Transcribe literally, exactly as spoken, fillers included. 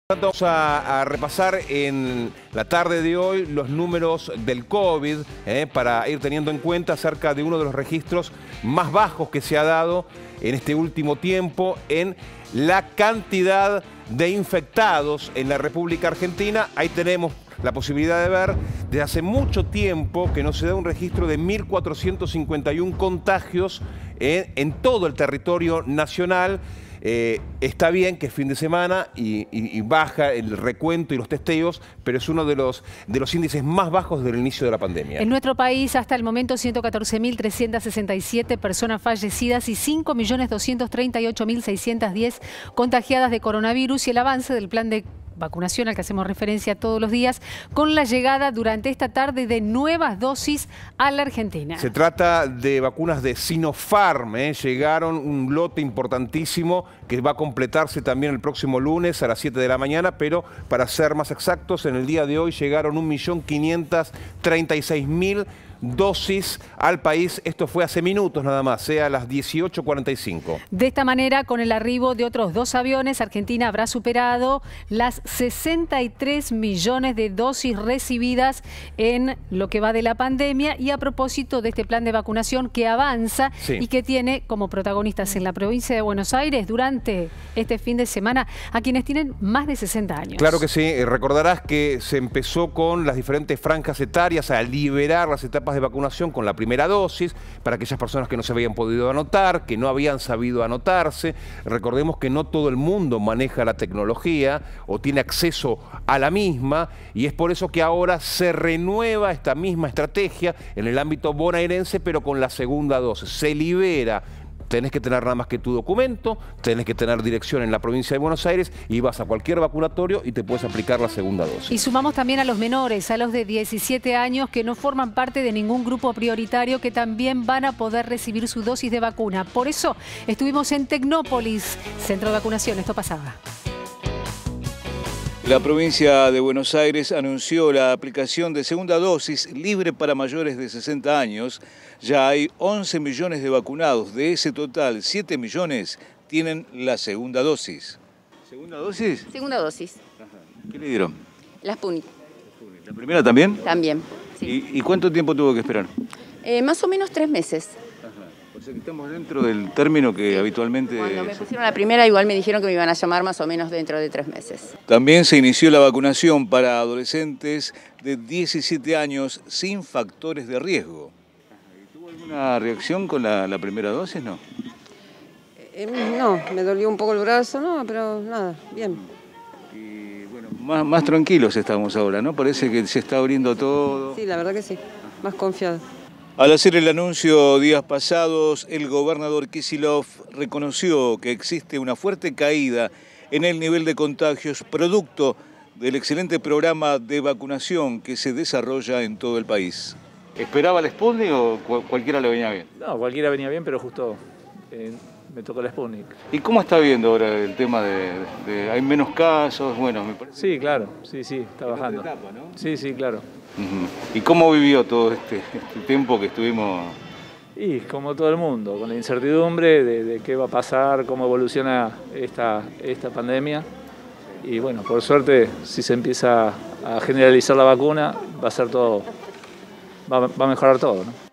Vamos a, a repasar en la tarde de hoy los números del COVID eh, para ir teniendo en cuenta acerca de uno de los registros más bajos que se ha dado en este último tiempo en la cantidad de infectados en la República Argentina. Ahí tenemos la posibilidad de ver desde hace mucho tiempo que no se da un registro de mil cuatrocientos cincuenta y uno contagios eh, en todo el territorio nacional. Eh, está bien que es fin de semana y, y, y baja el recuento y los testeos, pero es uno de los, de los índices más bajos desde el inicio de la pandemia. En nuestro país, hasta el momento, ciento catorce mil trescientas sesenta y siete personas fallecidas y cinco millones doscientos treinta y ocho mil seiscientas diez contagiadas de coronavirus, y el avance del plan de vacunación al que hacemos referencia todos los días, con la llegada durante esta tarde de nuevas dosis a la Argentina. Se trata de vacunas de Sinopharm, ¿eh? Llegaron un lote importantísimo que va a completarse también el próximo lunes a las siete de la mañana, pero para ser más exactos, en el día de hoy llegaron un millón quinientos treinta y seis mil dosis al país. Esto fue hace minutos nada más, sea a las dieciocho cuarenta y cinco. De esta manera, con el arribo de otros dos aviones, Argentina habrá superado las sesenta y tres millones de dosis recibidas en lo que va de la pandemia. Y a propósito de este plan de vacunación que avanza, sí, y que tiene como protagonistas en la provincia de Buenos Aires durante este fin de semana a quienes tienen más de sesenta años. Claro que sí. Recordarás que se empezó con las diferentes franjas etarias a liberar las etapas de vacunación con la primera dosis para aquellas personas que no se habían podido anotar, que no habían sabido anotarse. Recordemos que no todo el mundo maneja la tecnología o tiene acceso a la misma, y es por eso que ahora se renueva esta misma estrategia en el ámbito bonaerense, pero con la segunda dosis. Se libera. Tenés que tener nada más que tu documento, tenés que tener dirección en la provincia de Buenos Aires y vas a cualquier vacunatorio y te puedes aplicar la segunda dosis. Y sumamos también a los menores, a los de diecisiete años que no forman parte de ningún grupo prioritario, que también van a poder recibir su dosis de vacuna. Por eso estuvimos en Tecnópolis, centro de vacunación. Esto pasaba. La provincia de Buenos Aires anunció la aplicación de segunda dosis libre para mayores de sesenta años. Ya hay once millones de vacunados. De ese total, siete millones tienen la segunda dosis. ¿Segunda dosis? Segunda dosis. Ajá. ¿Qué le dieron? La Sputnik. ¿La primera también? También, sí. ¿Y, y cuánto tiempo tuvo que esperar? Eh, más o menos tres meses. O sea que estamos dentro del término que habitualmente... Cuando me pusieron la primera, igual me dijeron que me iban a llamar más o menos dentro de tres meses. También se inició la vacunación para adolescentes de diecisiete años sin factores de riesgo. ¿Tuvo alguna reacción con la, la primera dosis, no? Eh, no, me dolió un poco el brazo, no, pero nada, bien. Y bueno, más, más tranquilos estamos ahora, ¿no? Parece que se está abriendo todo. Sí, la verdad que sí, más confiado. Al hacer el anuncio días pasados, el gobernador Kicillof reconoció que existe una fuerte caída en el nivel de contagios producto del excelente programa de vacunación que se desarrolla en todo el país. ¿Esperaba el Sputnik o cu cualquiera le venía bien? No, cualquiera venía bien, pero justo eh, me tocó la Sputnik. ¿Y cómo está viendo ahora el tema de, de hay menos casos? Bueno, me parece. Sí, claro, sí, sí, está bajando. Etapa, ¿no? Sí, sí, claro. Uh-huh. ¿Y cómo vivió todo este, este tiempo que estuvimos? Y como todo el mundo, con la incertidumbre de, de qué va a pasar, cómo evoluciona esta, esta pandemia. Y bueno, por suerte, si se empieza a generalizar la vacuna, va a ser todo, va, va a mejorar todo, ¿no?